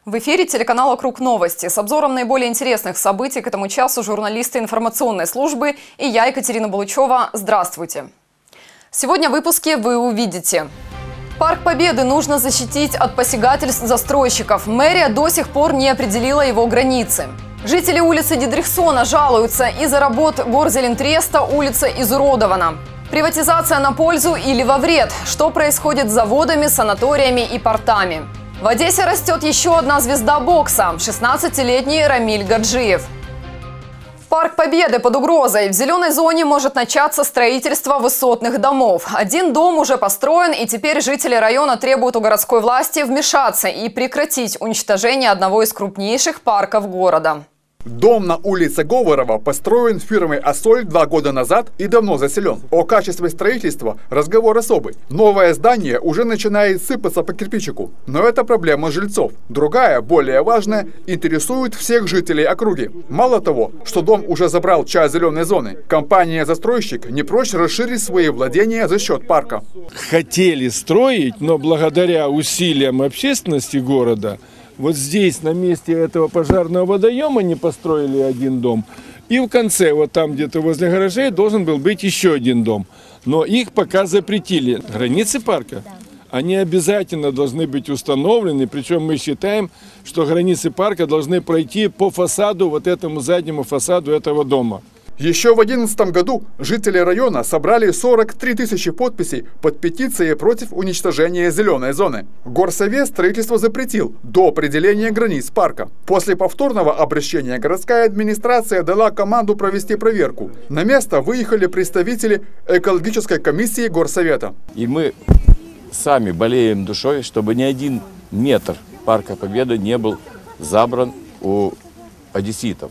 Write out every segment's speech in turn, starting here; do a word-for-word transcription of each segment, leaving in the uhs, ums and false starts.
В эфире телеканала «Круг новости» с обзором наиболее интересных событий к этому часу журналисты информационной службы и я, Екатерина Булычева. Здравствуйте! Сегодня в выпуске вы увидите. Парк Победы нужно защитить от посягательств застройщиков. Мэрия до сих пор не определила его границы. Жители улицы Дидрихсона жалуются: из-за работ Горзелентреста улица изуродована. Приватизация на пользу или во вред? Что происходит с заводами, санаториями и портами? В Одессе растет еще одна звезда бокса – шестнадцатилетний Рамиль Гаджиев. Парк Победы под угрозой. В зеленой зоне может начаться строительство высотных домов. Один дом уже построен, и теперь жители района требуют у городской власти вмешаться и прекратить уничтожение одного из крупнейших парков города. Дом на улице Говорова построен фирмой «Ассоль» два года назад и давно заселен. О качестве строительства разговор особый. Новое здание уже начинает сыпаться по кирпичику. Но это проблема жильцов. Другая, более важная, интересует всех жителей округи. Мало того, что дом уже забрал часть зеленой зоны, компания-застройщик не прочь расширить свои владения за счет парка. Хотели строить, но благодаря усилиям общественности города вот здесь, на месте этого пожарного водоема, не построили один дом. И в конце, вот там где-то возле гаражей, должен был быть еще один дом. Но их пока запретили. Границы парка, они обязательно должны быть установлены. Причем мы считаем, что границы парка должны пройти по фасаду, вот этому заднему фасаду этого дома. Еще в две тысячи одиннадцатом году жители района собрали сорок три тысячи подписей под петицией против уничтожения зеленой зоны. Горсовет строительство запретил до определения границ парка. После повторного обращения городская администрация дала команду провести проверку. На место выехали представители экологической комиссии Горсовета. И мы сами болеем душой, чтобы ни один метр Парка Победы не был забран у одесситов.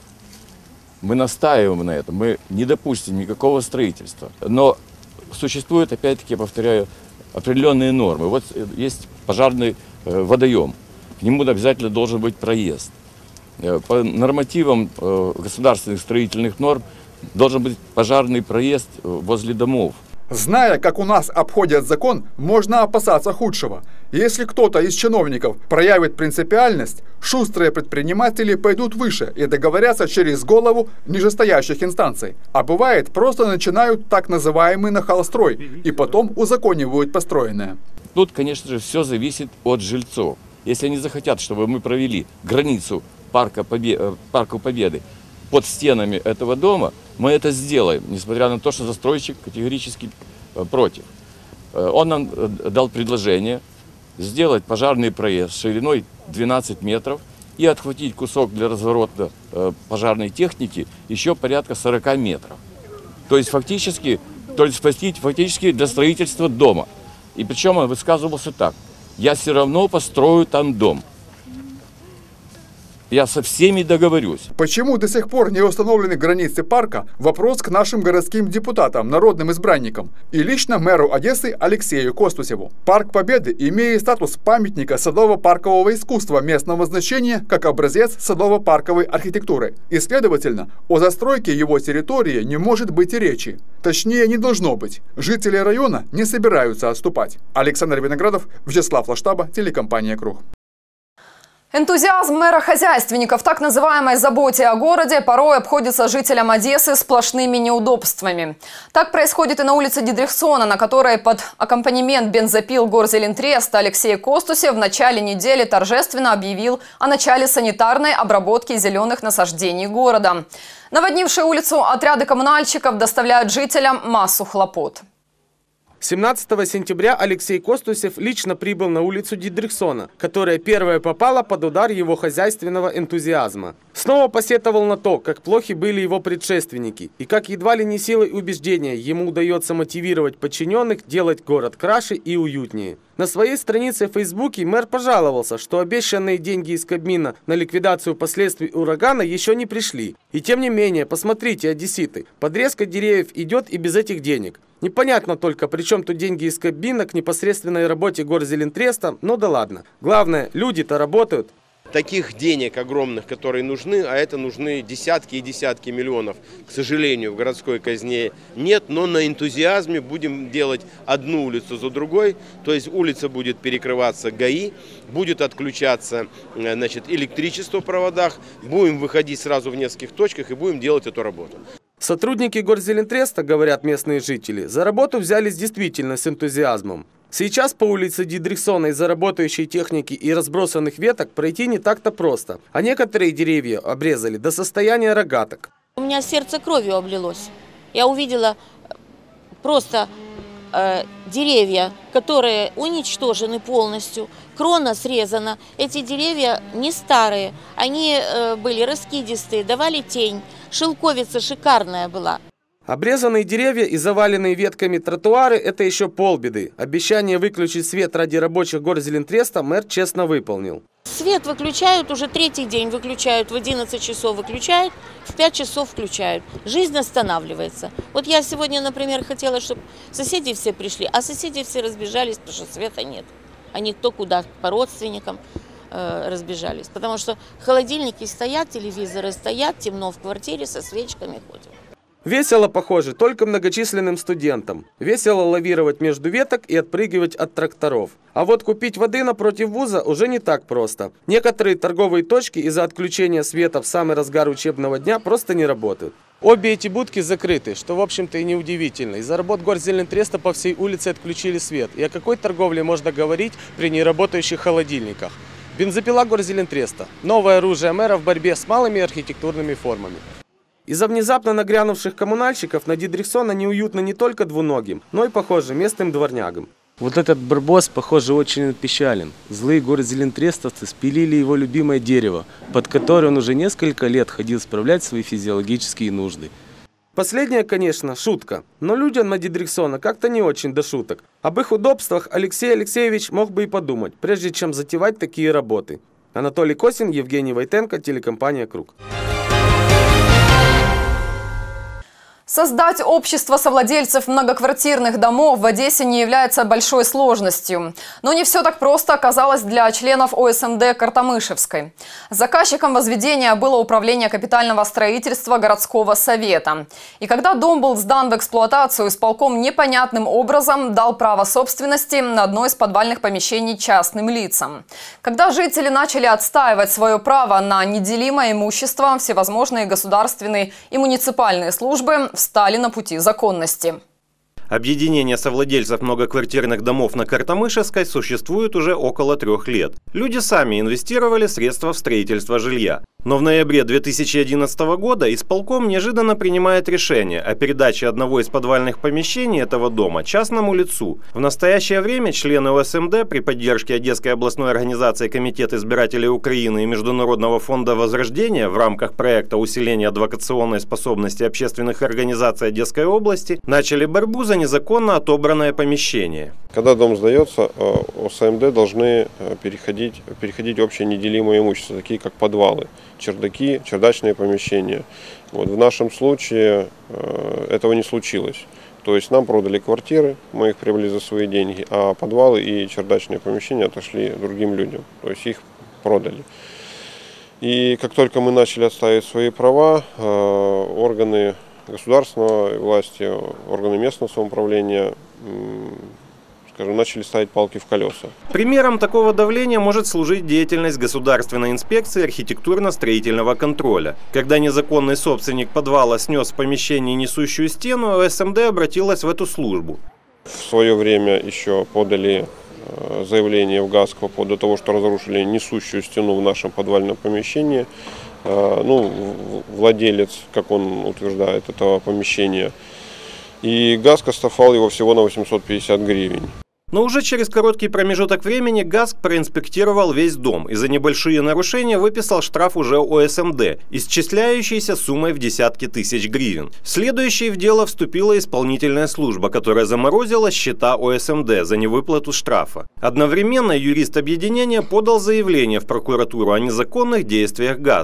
Мы настаиваем на этом, мы не допустим никакого строительства. Но существуют, опять-таки, я повторяю, определенные нормы. Вот есть пожарный водоем, к нему обязательно должен быть проезд. По нормативам государственных строительных норм должен быть пожарный проезд возле домов. Зная, как у нас обходят закон, можно опасаться худшего. Если кто-то из чиновников проявит принципиальность, шустрые предприниматели пойдут выше и договорятся через голову нижестоящих инстанций. А бывает, просто начинают так называемый нахалстрой и потом узаконивают построенное. Тут, конечно же, все зависит от жильцов. Если они захотят, чтобы мы провели границу парка Победы, Парка Победы под стенами этого дома, мы это сделаем, несмотря на то, что застройщик категорически против. Он нам дал предложение сделать пожарный проезд шириной двенадцать метров и отхватить кусок для разворота пожарной техники еще порядка сорока метров. То есть фактически, то есть фактически для строительства дома. И причем он высказывался так: я все равно построю там дом. Я со всеми договорюсь. Почему до сих пор не установлены границы парка – вопрос к нашим городским депутатам, народным избранникам и лично мэру Одессы Алексею Костусеву. Парк Победы имеет статус памятника садово-паркового искусства местного значения как образец садово-парковой архитектуры. И, следовательно, о застройке его территории не может быть и речи. Точнее, не должно быть. Жители района не собираются отступать. Александр Виноградов, Вячеслав Лаштаба, телекомпания «Круг». Энтузиазм мэра-хозяйственника в так называемой заботе о городе порой обходится жителям Одессы сплошными неудобствами. Так происходит и на улице Дидрихсона, на которой под аккомпанемент бензопил Горзелентреста Алексей Костусев в начале недели торжественно объявил о начале санитарной обработки зеленых насаждений города. Наводнившие улицу отряды коммунальщиков доставляют жителям массу хлопот. семнадцатого сентября Алексей Костусев лично прибыл на улицу Дидрихсона, которая первая попала под удар его хозяйственного энтузиазма. Снова посетовал на то, как плохи были его предшественники, и как едва ли не силой убеждения ему удается мотивировать подчиненных делать город краше и уютнее. На своей странице в Фейсбуке мэр пожаловался, что обещанные деньги из Кабмина на ликвидацию последствий урагана еще не пришли. И тем не менее, посмотрите, одесситы, подрезка деревьев идет и без этих денег. Непонятно только, при чем тут деньги из Кабмина к непосредственной работе Горзелентреста, ну да ладно. Главное, люди-то работают. таких денег огромных, которые нужны, а это нужны десятки и десятки миллионов, к сожалению, в городской казне нет, но на энтузиазме будем делать одну улицу за другой, то есть улица будет перекрываться ГАИ, будет отключаться, значит, электричество в проводах, будем выходить сразу в нескольких точках и будем делать эту работу. Сотрудники Горзелентреста, говорят местные жители, за работу взялись действительно с энтузиазмом. Сейчас по улице Дидрихсона из-за работающей техники и разбросанных веток пройти не так-то просто, а некоторые деревья обрезали до состояния рогаток. У меня сердце кровью облилось. Я увидела просто э, деревья, которые уничтожены полностью, крона срезана. Эти деревья не старые, они э, были раскидистые, давали тень, шелковица шикарная была. Обрезанные деревья и заваленные ветками тротуары – это еще полбеды. Обещание выключить свет ради рабочих Горзелентреста мэр честно выполнил. Свет выключают, уже третий день выключают, в одиннадцать часов выключают, в пять часов включают. Жизнь останавливается. Вот я сегодня, например, хотела, чтобы соседи все пришли, а соседи все разбежались, потому что света нет. Они кто куда, по родственникам э, разбежались. Потому что холодильники стоят, телевизоры стоят, темно в квартире, со свечками ходим. Весело, похоже, только многочисленным студентам. Весело лавировать между веток и отпрыгивать от тракторов. А вот купить воды напротив вуза уже не так просто. Некоторые торговые точки из-за отключения света в самый разгар учебного дня просто не работают. Обе эти будки закрыты, что в общем-то и неудивительно. Из-за работ Горзелентреста по всей улице отключили свет. И о какой торговле можно говорить при неработающих холодильниках? Бензопила Горзелентреста. Новое оружие мэра в борьбе с малыми архитектурными формами. Из-за внезапно нагрянувших коммунальщиков на Дидрихсона неуютно не только двуногим, но и, похоже, местным дворнягам. Вот этот барбос, похоже, очень печален. Злые горзелентрестовцы спилили его любимое дерево, под которое он уже несколько лет ходил справлять свои физиологические нужды. Последняя, конечно, шутка, но людям на Дидрихсона как-то не очень до шуток. Об их удобствах Алексей Алексеевич мог бы и подумать, прежде чем затевать такие работы. Анатолий Косин, Евгений Войтенко, телекомпания «Круг». Создать общество совладельцев многоквартирных домов в Одессе не является большой сложностью. Но не все так просто оказалось для членов О С М Д Картамышевской. Заказчиком возведения было управление капитального строительства городского совета. И когда дом был сдан в эксплуатацию, исполком непонятным образом дал право собственности на одно из подвальных помещений частным лицам. Когда жители начали отстаивать свое право на неделимое имущество, всевозможные государственные и муниципальные службы встали на пути законности. Объединение совладельцев многоквартирных домов на Картамышевской существует уже около трех лет. Люди сами инвестировали средства в строительство жилья. Но в ноябре две тысячи одиннадцатого года исполком неожиданно принимает решение о передаче одного из подвальных помещений этого дома частному лицу. В настоящее время члены О С М Д при поддержке Одесской областной организации Комитет избирателей Украины и Международного фонда Возрождения в рамках проекта усиления адвокационной способности общественных организаций Одесской области начали борьбу за незаконно отобранное помещение. Когда дом сдается, О С М Д должны переходить, переходить общее неделимое имущество, такие как подвалы, чердаки, чердачные помещения. Вот, в нашем случае э, этого не случилось. То есть нам продали квартиры, мы их приобрели за свои деньги, а подвалы и чердачные помещения отошли другим людям. То есть их продали. И как только мы начали отстаивать свои права, э, органы государственной власти, органы местного самоуправления э, скажем, начали ставить палки в колеса. Примером такого давления может служить деятельность Государственной инспекции архитектурно-строительного контроля. Когда незаконный собственник подвала снес в помещении несущую стену, О С М Д обратилась в эту службу. В свое время еще подали заявление в ГАСК по поводу того, что разрушили несущую стену в нашем подвальном помещении. Ну, владелец, как он утверждает, этого помещения. И ГАСК оштрафовал его всего на восемьсот пятьдесят гривен. Но уже через короткий промежуток времени ГАСК проинспектировал весь дом и за небольшие нарушения выписал штраф уже О С М Д, исчисляющийся суммой в десятки тысяч гривен. Следующей в дело вступила исполнительная служба, которая заморозила счета О С М Д за невыплату штрафа. Одновременно юрист объединения подал заявление в прокуратуру о незаконных действиях ГАСКа.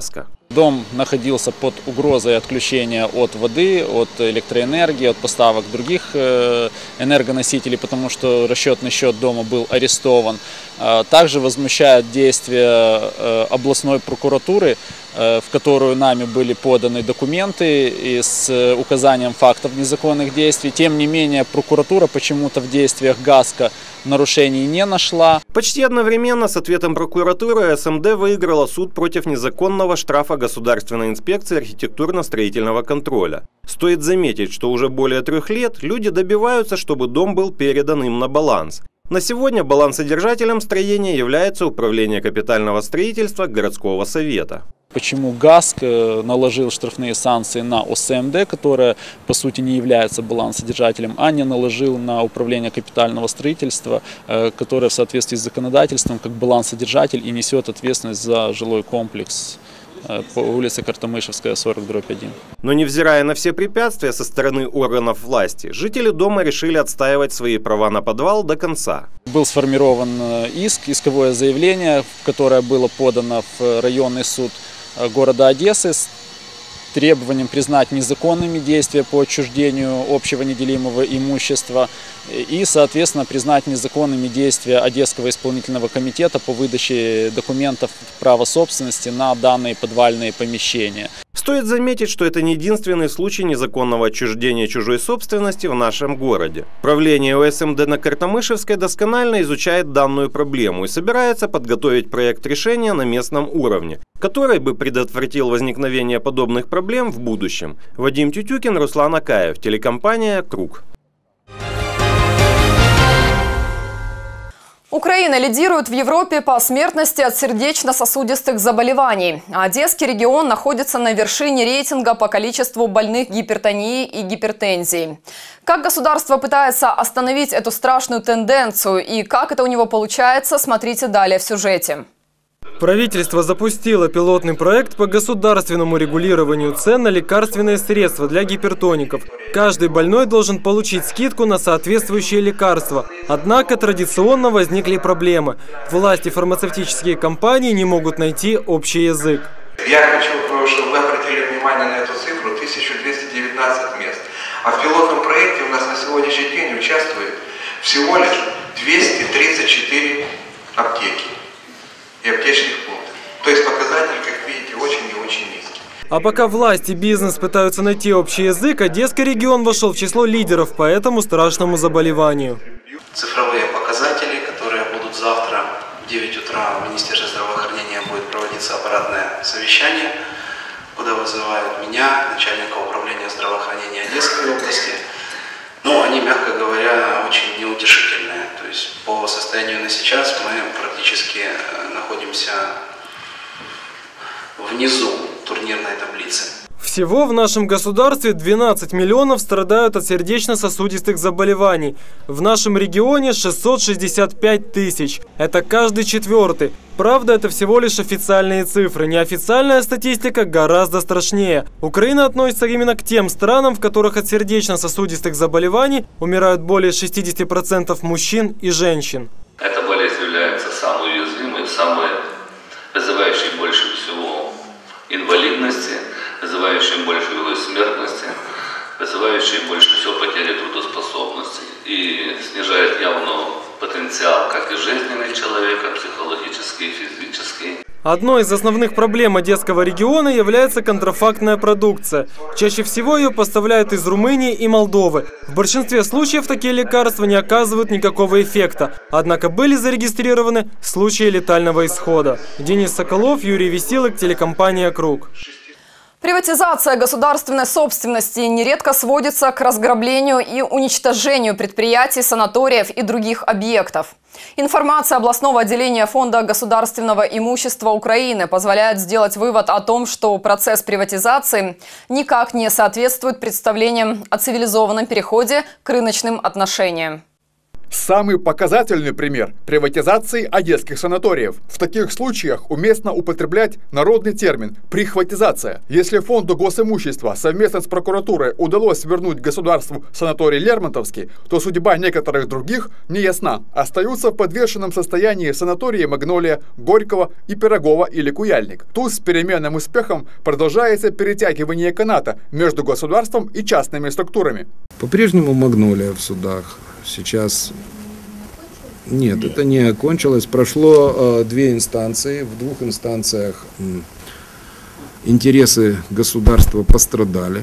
Дом находился под угрозой отключения от воды, от электроэнергии, от поставок других энергоносителей, потому что расчетный счет дома был арестован. Также возмущает действия областной прокуратуры, в которую нами были поданы документы и с указанием фактов незаконных действий. Тем не менее, прокуратура почему-то в действиях ГАСКО нарушений не нашла. Почти одновременно с ответом прокуратуры СМД выиграла суд против незаконного штрафа Государственной инспекции архитектурно-строительного контроля. Стоит заметить, что уже более трех лет люди добиваются, чтобы дом был передан им на баланс. На сегодня балансодержателем строения является Управление капитального строительства городского совета. Почему ГАСК наложил штрафные санкции на ОСМД, которая по сути не является балансодержателем, а не наложил на Управление капитального строительства, которое в соответствии с законодательством как балансодержатель и несет ответственность за жилой комплекс по улице Картамышевская, сорок дробь один. Но невзирая на все препятствия со стороны органов власти, жители дома решили отстаивать свои права на подвал до конца. Был сформирован иск, исковое заявление, которое было подано в районный суд города Одессы с требованием признать незаконными действия по отчуждению общего неделимого имущества и, соответственно, признать незаконными действия Одесского исполнительного комитета по выдаче документов права собственности на данные подвальные помещения. Стоит заметить, что это не единственный случай незаконного отчуждения чужой собственности в нашем городе. Правление ОСМД на Картамышевской досконально изучает данную проблему и собирается подготовить проект решения на местном уровне, который бы предотвратил возникновение подобных проблем в будущем. Вадим Тютюкин, Руслан Акаев, телекомпания «Круг». Украина лидирует в Европе по смертности от сердечно-сосудистых заболеваний. Одесский регион находится на вершине рейтинга по количеству больных гипертонией и гипертензией. Как государство пытается остановить эту страшную тенденцию и как это у него получается, смотрите далее в сюжете. Правительство запустило пилотный проект по государственному регулированию цен на лекарственные средства для гипертоников. Каждый больной должен получить скидку на соответствующее лекарство. Однако традиционно возникли проблемы. Власти и фармацевтические компании не могут найти общий язык. Я хочу, чтобы вы обратили внимание на эту цифру – тысяча двести девятнадцать мест. А в пилотном проекте у нас на сегодняшний день участвует всего лишь двести тридцать четыре аптеки и аптечных пунктов. То есть показатель, как видите, очень и очень низкий. А пока власть и бизнес пытаются найти общий язык, Одесский регион вошел в число лидеров по этому страшному заболеванию. Цифровые показатели, которые будут завтра в девять утра в Министерстве здравоохранения будет проводиться аппаратное совещание, куда вызывают меня, начальника управления здравоохранения Одесской области. Ну, они, мягко говоря, очень неутешительные. То есть по состоянию на сейчас мы практически находимся внизу турнирной таблицы. Всего в нашем государстве двенадцать миллионов страдают от сердечно-сосудистых заболеваний. В нашем регионе шестьсот шестьдесят пять тысяч. Это каждый четвертый. Правда, это всего лишь официальные цифры. Неофициальная статистика гораздо страшнее. Украина относится именно к тем странам, в которых от сердечно-сосудистых заболеваний умирают более шестидесяти процентов мужчин и женщин. Эта болезнь является самой уязвимой, самой вызывающей больше всего инвалидности, вызывающей большую смертности, вызывающей больше всего потери трудоспособности и снижает явно потенциал как и жизненный человека, психологический и физический. Одной из основных проблем Одесского региона является контрафактная продукция. Чаще всего ее поставляют из Румынии и Молдовы. В большинстве случаев такие лекарства не оказывают никакого эффекта. Однако были зарегистрированы случаи летального исхода. Денис Соколов, Юрий Веселый, телекомпания «Круг». Приватизация государственной собственности нередко сводится к разграблению и уничтожению предприятий, санаториев и других объектов. Информация областного отделения Фонда государственного имущества Украины позволяет сделать вывод о том, что процесс приватизации никак не соответствует представлениям о цивилизованном переходе к рыночным отношениям. Самый показательный пример – приватизации одесских санаториев. В таких случаях уместно употреблять народный термин «прихватизация». Если фонду госимущества совместно с прокуратурой удалось вернуть государству санаторий Лермонтовский, то судьба некоторых других не ясна. Остаются в подвешенном состоянии санатории Магнолия, Горького и Пирогова или Куяльник. Тут с переменным успехом продолжается перетягивание каната между государством и частными структурами. По-прежнему Магнолия в судах. Сейчас нет, это не окончилось. Прошло э, две инстанции. В двух инстанциях э, интересы государства пострадали.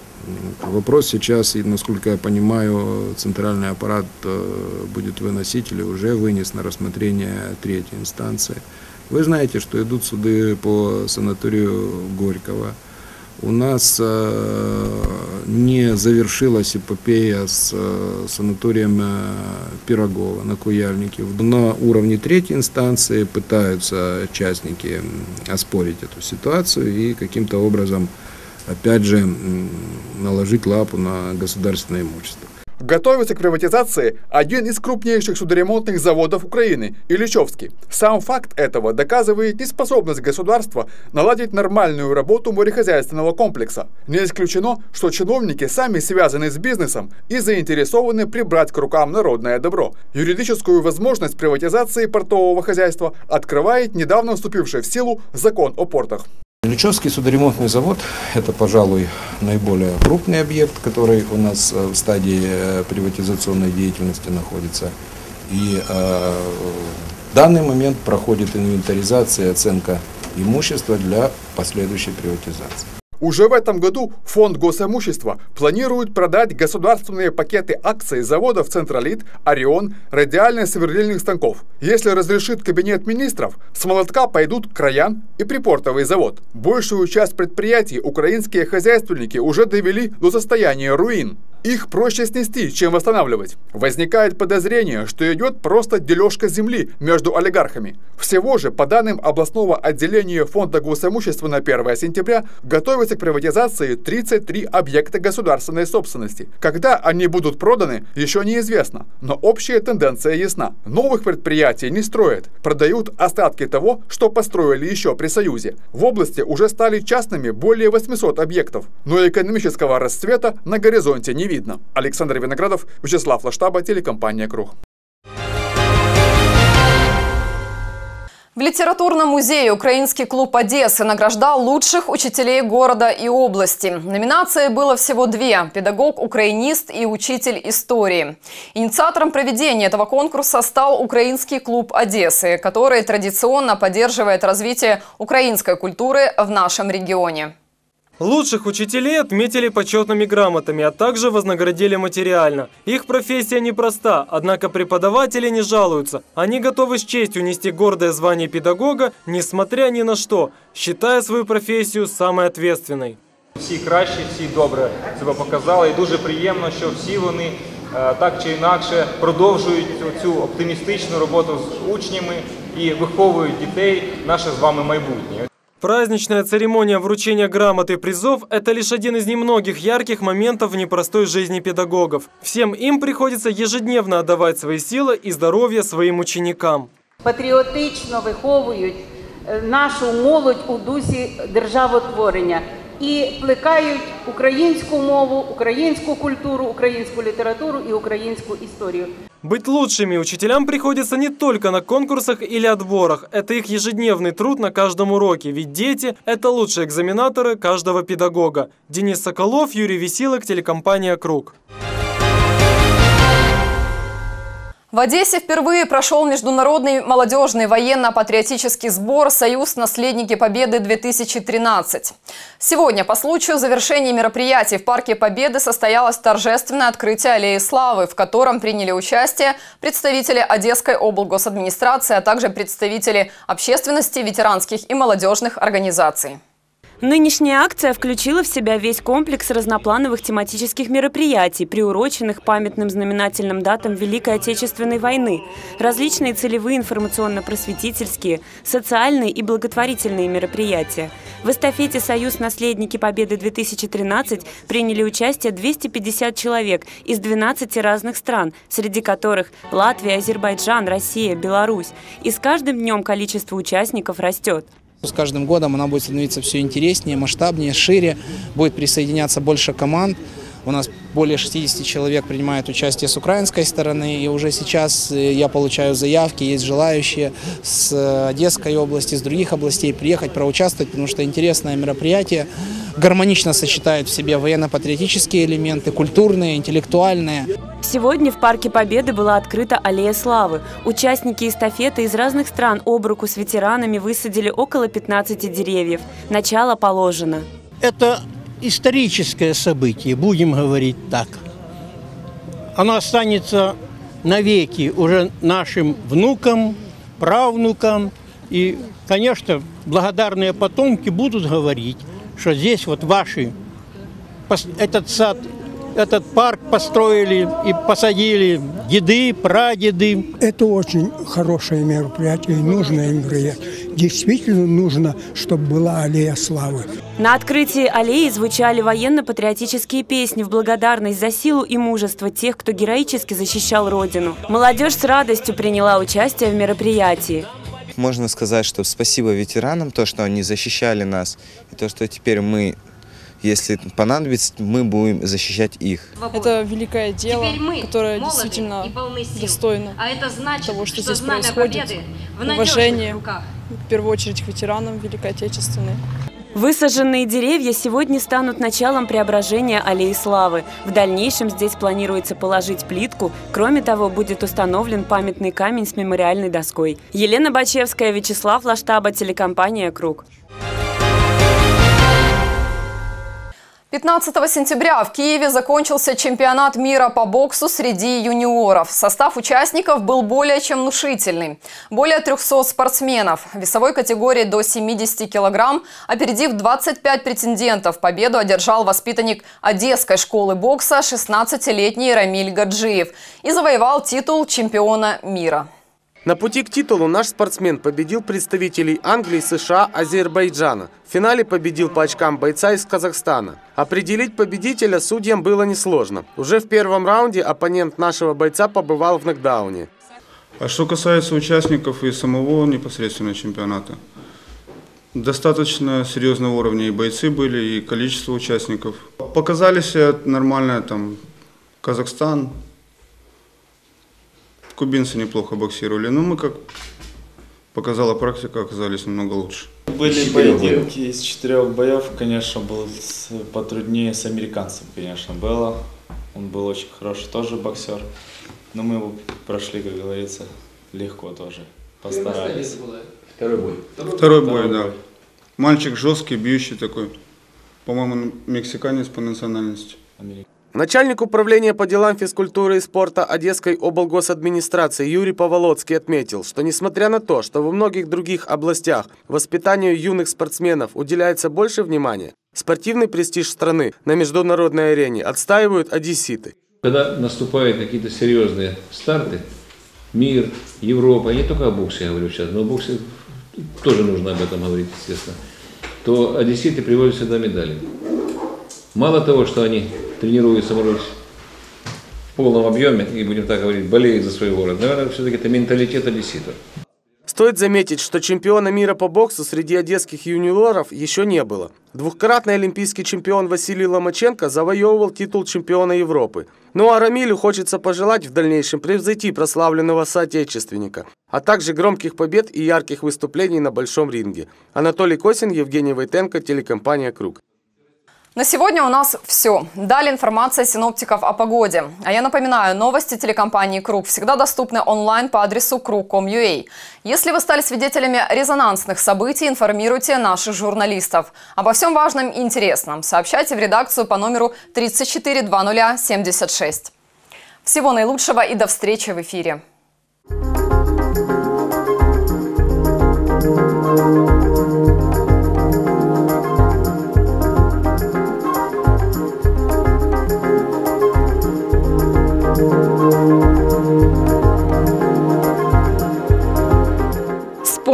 Вопрос сейчас, насколько я понимаю, центральный аппарат э, будет выносить или уже вынес на рассмотрение третьей инстанции. Вы знаете, что идут суды по санаторию Горького. У нас э, не завершилась эпопея с э, санаторием э, Пирогова на Куяльнике. На уровне третьей инстанции пытаются частники оспорить эту ситуацию и каким-то образом, опять же, наложить лапу на государственное имущество. Готовится к приватизации один из крупнейших судоремонтных заводов Украины – Ильичевский. Сам факт этого доказывает неспособность государства наладить нормальную работу морехозяйственного комплекса. Не исключено, что чиновники сами связаны с бизнесом и заинтересованы прибрать к рукам народное добро. Юридическую возможность приватизации портового хозяйства открывает недавно вступивший в силу закон о портах. Ильичевский судоремонтный завод – это, пожалуй, наиболее крупный объект, который у нас в стадии приватизационной деятельности находится. И э, в данный момент проходит инвентаризация и оценка имущества для последующей приватизации. Уже в этом году фонд госимущества планирует продать государственные пакеты акций заводов «Центролит», «Орион», радиально-сверлильных станков. Если разрешит кабинет министров, с молотка пойдут Краян и припортовый завод. Большую часть предприятий украинские хозяйственники уже довели до состояния руин. Их проще снести, чем восстанавливать. Возникает подозрение, что идет просто дележка земли между олигархами. Всего же, по данным областного отделения фонда госимущества на первое сентября, готовится к приватизации тридцать три объекта государственной собственности. Когда они будут проданы, еще неизвестно, но общая тенденция ясна. Новых предприятий не строят, продают остатки того, что построили еще при Союзе. В области уже стали частными более восьмисот объектов, но экономического расцвета на горизонте не видно. Видно. Александр Виноградов, Вячеслав Лаштаба, телекомпания «Круг». В литературном музее «Украинский клуб Одессы» награждал лучших учителей города и области. Номинаций было всего две – педагог-украинист и учитель истории. Инициатором проведения этого конкурса стал «Украинский клуб Одессы», который традиционно поддерживает развитие украинской культуры в нашем регионе. Лучших учителей отметили почетными грамотами, а также вознаградили материально. Их профессия непроста, однако преподаватели не жалуются. Они готовы с честью нести гордое звание педагога, несмотря ни на что, считая свою професію самой ответственной. Всі кращі, всі добре себе показали, і дуже приємно, що всі вони так чи інакше продовжують цю оптимістичну роботу з учнями і виховують дітей, наше з вами майбутнє. Праздничная церемония вручения грамот и призов – это лишь один из немногих ярких моментов в непростой жизни педагогов. Всем им приходится ежедневно отдавать свои силы и здоровье своим ученикам. Патріотично виховують нашу молодь у дусі державотворення і плекають українську мову, українську культуру, українську літературу і українську історію. Быть лучшими учителям приходится не только на конкурсах или отборах. Это их ежедневный труд на каждом уроке. Ведь дети – это лучшие экзаменаторы каждого педагога. Денис Соколов, Юрий Весилок, телекомпания «Круг». В Одессе впервые прошел международный молодежный военно-патриотический сбор «Союз. Наследники Победы-две тысячи тринадцать». Сегодня по случаю завершения мероприятий в Парке Победы состоялось торжественное открытие Аллеи Славы, в котором приняли участие представители Одесской облгосадминистрации, а также представители общественности, ветеранских и молодежных организаций. Нынешняя акция включила в себя весь комплекс разноплановых тематических мероприятий, приуроченных памятным знаменательным датам Великой Отечественной войны, различные целевые информационно-просветительские, социальные и благотворительные мероприятия. В эстафете «Союз. Наследники Победы-две тысячи тринадцать» приняли участие двести пятьдесят человек из двенадцати разных стран, среди которых Латвия, Азербайджан, Россия, Беларусь. И с каждым днем количество участников растет. С каждым годом она будет становиться все интереснее, масштабнее, шире, будет присоединяться больше команд. У нас более шестидесяти человек принимают участие с украинской стороны, и уже сейчас я получаю заявки, есть желающие с Одесской области, с других областей приехать, проучаствовать, потому что интересное мероприятие гармонично сочетает в себе военно-патриотические элементы, культурные, интеллектуальные. Сегодня в Парке Победы была открыта аллея славы. Участники эстафеты из разных стран об руку с ветеранами высадили около пятнадцати деревьев. Начало положено. Это историческое событие, будем говорить так. Оно останется навеки уже нашим внукам, правнукам. И, конечно, благодарные потомки будут говорить, что здесь вот ваши, этот сад, этот парк построили и посадили деды, прадеды. Это очень хорошее мероприятие, нужное мероприятие. Действительно нужно, чтобы была аллея славы. На открытии аллеи звучали военно-патриотические песни в благодарность за силу и мужество тех, кто героически защищал Родину. Молодежь с радостью приняла участие в мероприятии. Можно сказать, что спасибо ветеранам, то, что они защищали нас, и то, что теперь мы, если понадобится, мы будем защищать их. Это великое дело, которое действительно достойно того, что здесь происходит. Уважение, в первую очередь, к ветеранам Великой Отечественной. Высаженные деревья сегодня станут началом преображения аллеи славы. В дальнейшем здесь планируется положить плитку. Кроме того, будет установлен памятный камень с мемориальной доской. Елена Бачевская, Вячеслав Лаштаба, телекомпания «Круг». пятнадцатого сентября в Киеве закончился чемпионат мира по боксу среди юниоров. Состав участников был более чем внушительный. Более трёхсот спортсменов. В весовой категории до семидесяти килограмм, опередив двадцать пять претендентов, победу одержал воспитанник Одесской школы бокса шестнадцатилетний Рамиль Гаджиев и завоевал титул чемпиона мира. На пути к титулу наш спортсмен победил представителей Англии, США, Азербайджана. В финале победил по очкам бойца из Казахстана. Определить победителя судьям было несложно. Уже в первом раунде оппонент нашего бойца побывал в нокдауне. А что касается участников и самого непосредственно чемпионата, достаточно серьезного уровня и бойцы были, и количество участников. Показали себя нормально, там, Казахстан. Кубинцы неплохо боксировали, но мы, как показала практика, оказались намного лучше. Были поединки из четырех боев, конечно, было потруднее с американцем, конечно, было. Он был очень хороший тоже боксер, но мы его прошли, как говорится, легко тоже, постарались. Второй бой. Второй бой, да. Мальчик жесткий, бьющий такой, по-моему, мексиканец по национальности. Начальник управления по делам физкультуры и спорта Одесской облгосадминистрации Юрий Поволоцкий отметил, что несмотря на то, что во многих других областях воспитанию юных спортсменов уделяется больше внимания, спортивный престиж страны на международной арене отстаивают одесситы. Когда наступают какие-то серьезные старты, мир, Европа, я не только о боксе я говорю сейчас, но о боксе тоже нужно об этом говорить, естественно, то одесситы приводят сюда медали. Мало того, что они тренируются, может быть, в полном объеме, и, будем так говорить, болеют за свой город. Наверное, все-таки это менталитет одесситов. Стоит заметить, что чемпиона мира по боксу среди одесских юниоров еще не было. Двухкратный олимпийский чемпион Василий Ломаченко завоевывал титул чемпиона Европы. Ну а Рамилю хочется пожелать в дальнейшем превзойти прославленного соотечественника, а также громких побед и ярких выступлений на большом ринге. Анатолий Косин, Евгений Войтенко, телекомпания «Круг». На сегодня у нас все. Далее информация синоптиков о погоде. А я напоминаю, новости телекомпании «Круг» всегда доступны онлайн по адресу круг точка ком точка ю а. Если вы стали свидетелями резонансных событий, информируйте наших журналистов. Обо всем важном и интересном сообщайте в редакцию по номеру тридцать четыре двадцать семьдесят шесть. Всего наилучшего и до встречи в эфире.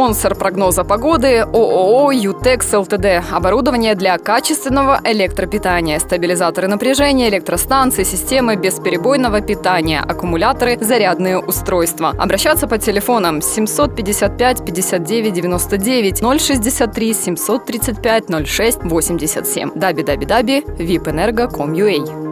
Спонсор прогноза погоды – ООО «Ютекс ЛТД». Оборудование для качественного электропитания, стабилизаторы напряжения, электростанции, системы бесперебойного питания, аккумуляторы, зарядные устройства. Обращаться по телефонам семьсот пятьдесят пять пятьдесят девять девяносто девять, ноль шестьдесят три семьсот тридцать пять ноль шесть восемьдесят семь. даби даби даби точка випэнерго точка ком точка ю а.